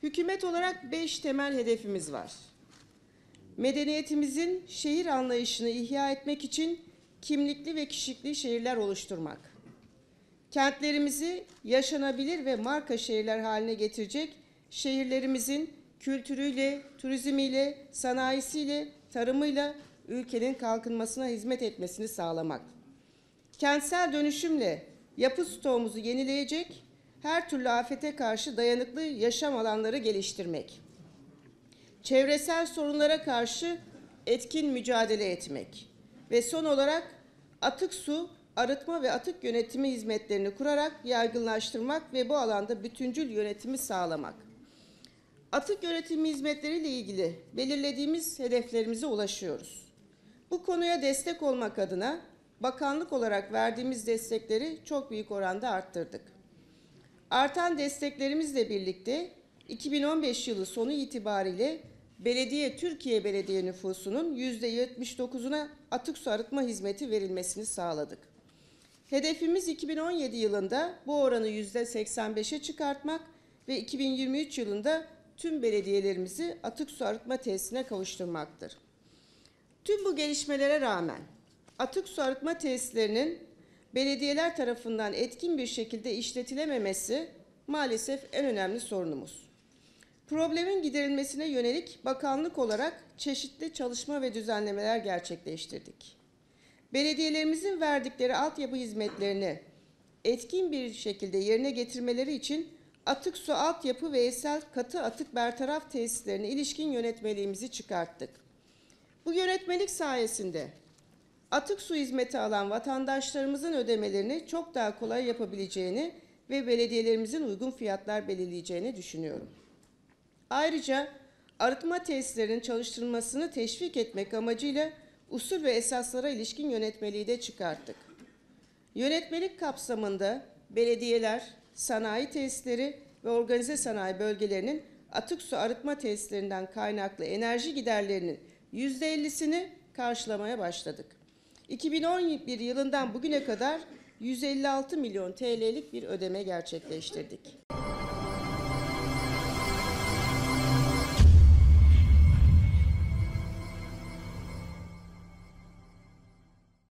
Hükümet olarak 5 temel hedefimiz var. Medeniyetimizin şehir anlayışını ihya etmek için kimlikli ve kişilikli şehirler oluşturmak. Kentlerimizi yaşanabilir ve marka şehirler haline getirecek şehirlerimizin kültürüyle, turizmiyle, sanayisiyle, tarımıyla ülkenin kalkınmasına hizmet etmesini sağlamak. Kentsel dönüşümle yapı stoğumuzu yenileyecek, her türlü afete karşı dayanıklı yaşam alanları geliştirmek. Çevresel sorunlara karşı etkin mücadele etmek. Ve son olarak atık su, arıtma ve atık yönetimi hizmetlerini kurarak yaygınlaştırmak ve bu alanda bütüncül yönetimi sağlamak. Atık yönetimi hizmetleriyle ilgili belirlediğimiz hedeflerimize ulaşıyoruz. Bu konuya destek olmak adına bakanlık olarak verdiğimiz destekleri çok büyük oranda arttırdık. Artan desteklerimizle birlikte 2015 yılı sonu itibariyle Türkiye belediye nüfusunun %79'una atık su arıtma hizmeti verilmesini sağladık. Hedefimiz 2017 yılında bu oranı %85'e çıkartmak ve 2023 yılında tüm belediyelerimizi atık su arıtma tesisine kavuşturmaktır. Tüm bu gelişmelere rağmen atık su arıtma tesislerinin belediyeler tarafından etkin bir şekilde işletilememesi maalesef en önemli sorunumuz. Problemin giderilmesine yönelik bakanlık olarak çeşitli çalışma ve düzenlemeler gerçekleştirdik. Belediyelerimizin verdikleri altyapı hizmetlerini etkin bir şekilde yerine getirmeleri için atık su altyapı ve esel katı atık bertaraf tesislerine ilişkin yönetmeliğimizi çıkarttık. Bu yönetmelik sayesinde atık su hizmeti alan vatandaşlarımızın ödemelerini çok daha kolay yapabileceğini ve belediyelerimizin uygun fiyatlar belirleyeceğini düşünüyorum. Ayrıca arıtma tesislerinin çalıştırılmasını teşvik etmek amacıyla usul ve esaslara ilişkin yönetmeliği de çıkarttık. Yönetmelik kapsamında belediyeler, sanayi tesisleri ve organize sanayi bölgelerinin atık su arıtma tesislerinden kaynaklı enerji giderlerinin %50'sini karşılamaya başladık. 2011 yılından bugüne kadar 156 milyon TL'lik bir ödeme gerçekleştirdik.